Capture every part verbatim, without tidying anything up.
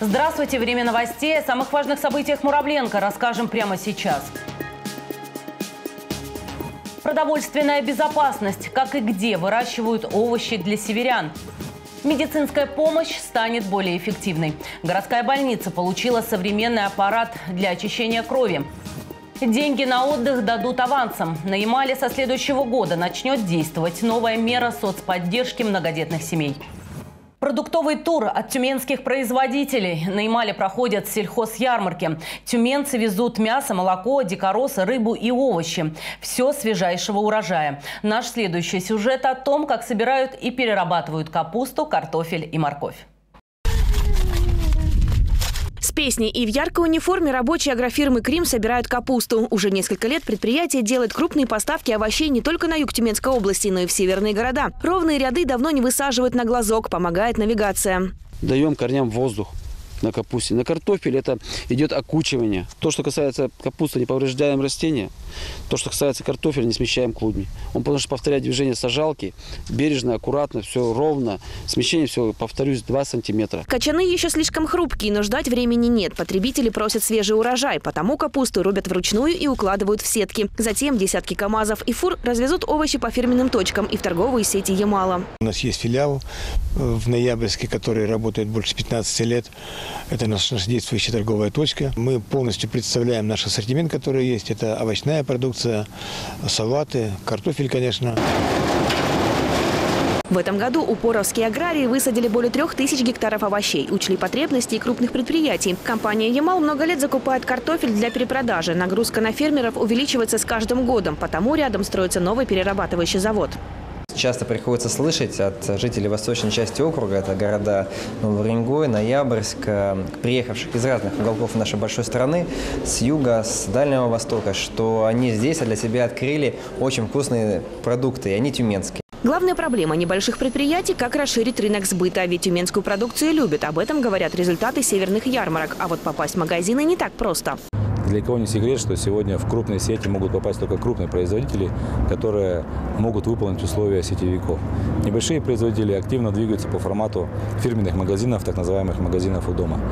Здравствуйте! Время новостей. О самых важных событиях Муравленко расскажем прямо сейчас. Продовольственная безопасность. Как и где выращивают овощи для северян. Медицинская помощь станет более эффективной. Городская больница получила современный аппарат для очищения крови. Деньги на отдых дадут авансом. На Ямале со следующего года начнет действовать новая мера соцподдержки многодетных семей. Продуктовый тур от тюменских производителей. На Ямале проходят сельхозярмарки. Тюменцы везут мясо, молоко, дикоросы, рыбу и овощи. Все свежайшего урожая. Наш следующий сюжет о том, как собирают и перерабатывают капусту, картофель и морковь. С песней и в яркой униформе рабочие агрофирмы «Крим» собирают капусту. Уже несколько лет предприятие делает крупные поставки овощей не только на юг Тюменской области, но и в северные города. Ровные ряды давно не высаживают на глазок, помогает навигация. Даем корням воздух на капусте. На картофеле это идет окучивание. То, что касается капусты, не повреждаем растения. То, что касается картофеля, не смещаем клубни. Он потому что повторяет движение сажалки, бережно, аккуратно, все ровно. Смещение все, повторюсь, два сантиметра. Качаны еще слишком хрупкие, но ждать времени нет. Потребители просят свежий урожай, потому капусту рубят вручную и укладывают в сетки. Затем десятки КАМАЗов и фур развезут овощи по фирменным точкам и в торговые сети Ямала. У нас есть филиал в Ноябрьске, который работает больше пятнадцати лет. Это наша, наша действующая торговая точка. Мы полностью представляем наш ассортимент, который есть. Это овощная продукция, салаты, картофель, конечно. В этом году упоровские аграрии высадили более трех тысяч гектаров овощей, учли потребности крупных предприятий. Компания «Ямал» много лет закупает картофель для перепродажи. Нагрузка на фермеров увеличивается с каждым годом, потому рядом строится новый перерабатывающий завод. Часто приходится слышать от жителей восточной части округа, это города Новый Уренгой, Ноябрьск, приехавших из разных уголков нашей большой страны, с юга, с Дальнего Востока, что они здесь для себя открыли очень вкусные продукты, и они тюменские. Главная проблема небольших предприятий – как расширить рынок сбыта. Ведь тюменскую продукцию любят. Об этом говорят результаты северных ярмарок. А вот попасть в магазины не так просто. Для кого не секрет, что сегодня в крупные сети могут попасть только крупные производители, которые могут выполнить условия сетевиков. Небольшие производители активно двигаются по формату фирменных магазинов, так называемых магазинов у дома.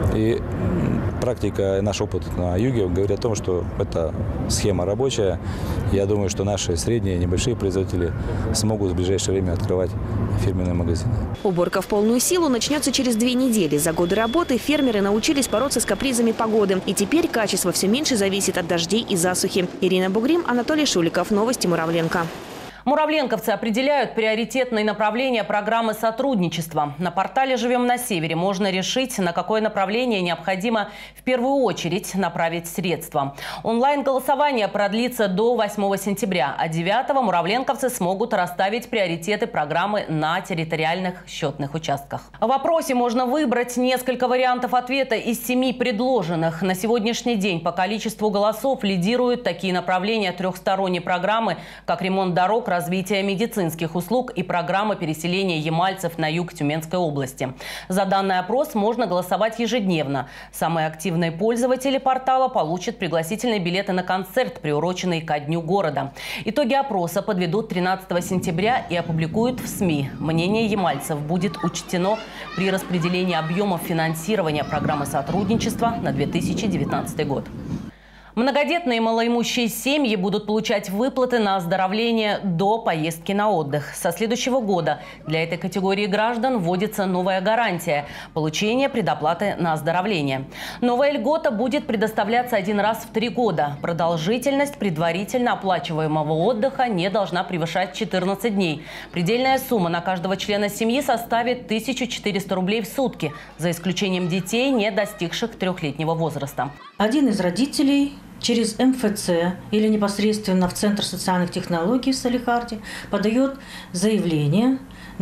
И практика и наш опыт на юге говорит о том, что эта схема рабочая. Я думаю, что наши средние и небольшие производители смогут в ближайшее время открывать фирменные магазины. Уборка в полную силу начнется через две недели. За годы работы фермеры научились бороться с капризами погоды. И теперь качество все меньше зависит от дождей и засухи. Ирина Бугрим, Анатолий Шуликов. Новости Муравленко. Муравленковцы определяют приоритетные направления программы сотрудничества. На портале «Живем на севере» можно решить, на какое направление необходимо в первую очередь направить средства. Онлайн-голосование продлится до восьмого сентября, а девятого муравленковцы смогут расставить приоритеты программы на территориальных счетных участках. В вопросе можно выбрать несколько вариантов ответа из семи предложенных. На сегодняшний день по количеству голосов лидируют такие направления трехсторонней программы, как ремонт дорог, развития медицинских услуг и программа переселения ямальцев на юг Тюменской области. За данный опрос можно голосовать ежедневно. Самые активные пользователи портала получат пригласительные билеты на концерт, приуроченный ко Дню города. Итоги опроса подведут тринадцатого сентября и опубликуют в СМИ. Мнение ямальцев будет учтено при распределении объемов финансирования программы сотрудничества на две тысячи девятнадцатый год. Многодетные малоимущие семьи будут получать выплаты на оздоровление до поездки на отдых. Со следующего года для этой категории граждан вводится новая гарантия – получение предоплаты на оздоровление. Новая льгота будет предоставляться один раз в три года. Продолжительность предварительно оплачиваемого отдыха не должна превышать четырнадцать дней. Предельная сумма на каждого члена семьи составит тысячу четыреста рублей в сутки, за исключением детей, не достигших трехлетнего возраста. Один из родителей через эм эф цэ или непосредственно в Центр социальных технологий в Салехарде подает заявление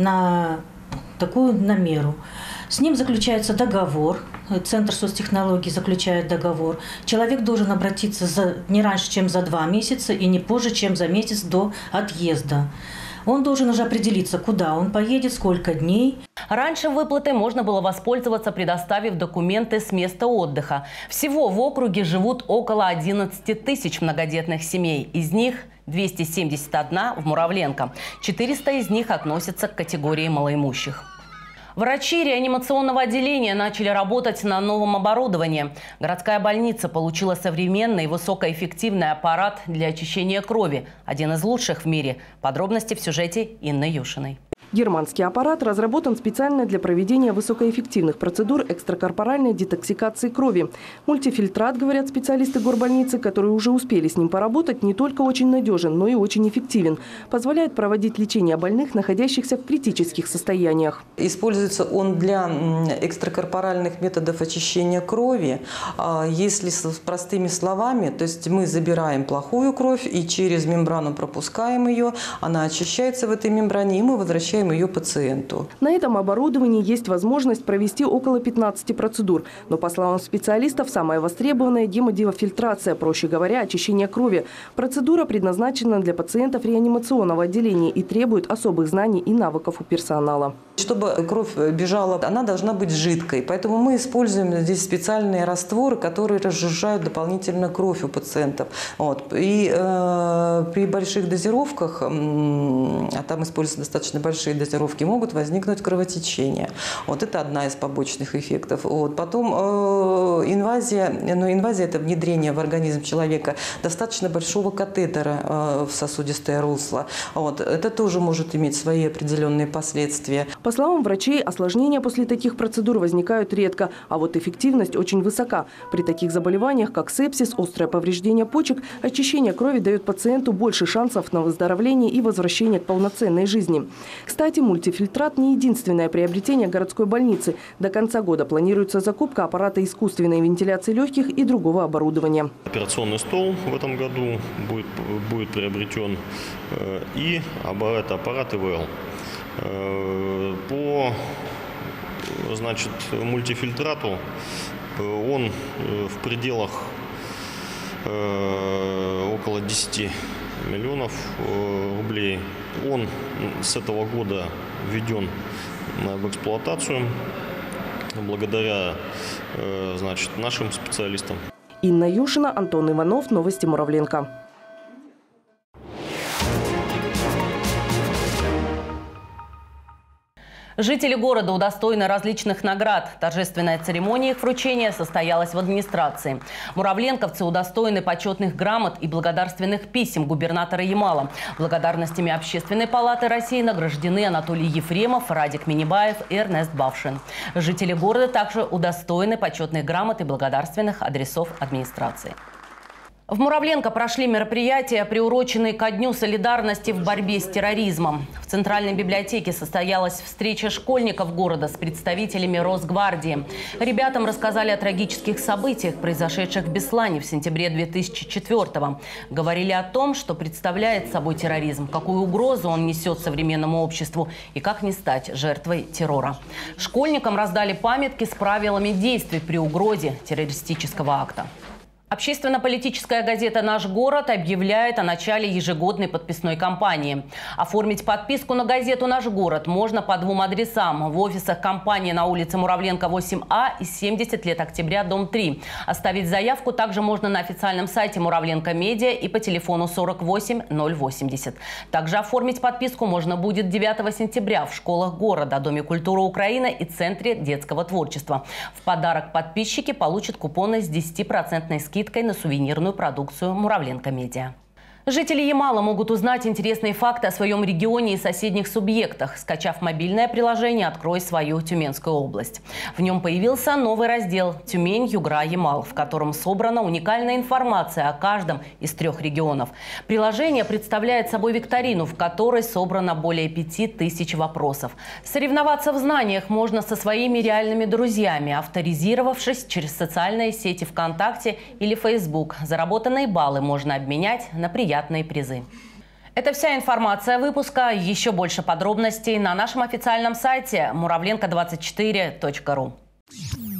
на такую на меру. С ним заключается договор, Центр соцтехнологий заключает договор. Человек должен обратиться за, не раньше, чем за два месяца и не позже, чем за месяц до отъезда. Он должен уже определиться, куда он поедет, сколько дней. Раньше выплатой можно было воспользоваться, предоставив документы с места отдыха. Всего в округе живут около одиннадцати тысяч многодетных семей. Из них двести семьдесят одна в Муравленко. четыреста из них относятся к категории малоимущих. Врачи реанимационного отделения начали работать на новом оборудовании. Городская больница получила современный и высокоэффективный аппарат для очищения крови. Один из лучших в мире. Подробности в сюжете Инны Юшиной. Германский аппарат разработан специально для проведения высокоэффективных процедур экстракорпоральной детоксикации крови. Мультифильтрат, говорят специалисты горбольницы, которые уже успели с ним поработать, не только очень надежен, но и очень эффективен. Позволяет проводить лечение больных, находящихся в критических состояниях. Используется он для экстракорпоральных методов очищения крови. Если с простыми словами, то есть мы забираем плохую кровь и через мембрану пропускаем ее, она очищается в этой мембране, и мы возвращаем ее пациенту. На этом оборудовании есть возможность провести около пятнадцати процедур. Но, по словам специалистов, самая востребованная – гемодиафильтрация, проще говоря, очищение крови. Процедура предназначена для пациентов реанимационного отделения и требует особых знаний и навыков у персонала. Чтобы кровь бежала, она должна быть жидкой. Поэтому мы используем здесь специальные растворы, которые разжижают дополнительно кровь у пациентов. Вот. И э, при больших дозировках, а там используются достаточно большие дозировки, могут возникнуть кровотечения. Вот это одна из побочных эффектов. Вот. Потом э, инвазия, но инвазия – это внедрение в организм человека достаточно большого катетера э, в сосудистое русло. Вот. Это тоже может иметь свои определенные последствия. По словам врачей, осложнения после таких процедур возникают редко, а вот эффективность очень высока. При таких заболеваниях, как сепсис, острое повреждение почек, очищение крови дает пациенту больше шансов на выздоровление и возвращение к полноценной жизни. Кстати, мультифильтрат не единственное приобретение городской больницы. До конца года планируется закупка аппарата искусственной вентиляции легких и другого оборудования. Операционный стол в этом году будет, будет приобретен и это аппарат ИВЛ. По, значит, мультифильтрату он в пределах около десяти миллионов рублей. Он с этого года введен в эксплуатацию благодаря, значит, нашим специалистам. Инна Юшина, Антон Иванов, новости Муравленко. Жители города удостоены различных наград. Торжественная церемония их вручения состоялась в администрации. Муравленковцы удостоены почетных грамот и благодарственных писем губернатора Ямала. Благодарностями Общественной палаты России награждены Анатолий Ефремов, Радик Минибаев и Эрнест Бавшин. Жители города также удостоены почетных грамот и благодарственных адресов администрации. В Муравленко прошли мероприятия, приуроченные ко Дню солидарности в борьбе с терроризмом. В Центральной библиотеке состоялась встреча школьников города с представителями Росгвардии. Ребятам рассказали о трагических событиях, произошедших в Беслане в сентябре две тысячи четвёртого. Говорили о том, что представляет собой терроризм, какую угрозу он несет современному обществу и как не стать жертвой террора. Школьникам раздали памятки с правилами действий при угрозе террористического акта. Общественно-политическая газета «Наш город» объявляет о начале ежегодной подписной кампании. Оформить подписку на газету «Наш город» можно по двум адресам. В офисах компании на улице Муравленко восемь А и семьдесят лет октября, дом три. Оставить заявку также можно на официальном сайте Муравленко Медиа и по телефону сорок восемь ноль восемьдесят. Также оформить подписку можно будет девятого сентября в школах города, Доме культуры Украины и Центре детского творчества. В подарок подписчики получат купоны с десятипроцентной скидкой на сувенирную продукцию Муравленко Медиа. Жители Ямала могут узнать интересные факты о своем регионе и соседних субъектах. Скачав мобильное приложение «Открой свою Тюменскую область». В нем появился новый раздел «Тюмень, Югра, Ямал», в котором собрана уникальная информация о каждом из трех регионов. Приложение представляет собой викторину, в которой собрано более пяти тысяч вопросов. Соревноваться в знаниях можно со своими реальными друзьями, авторизировавшись через социальные сети ВКонтакте или Фейсбук. Заработанные баллы можно обменять на приятные призы. Это вся информация выпуска. Еще больше подробностей на нашем официальном сайте муравленко двадцать четыре точка ру.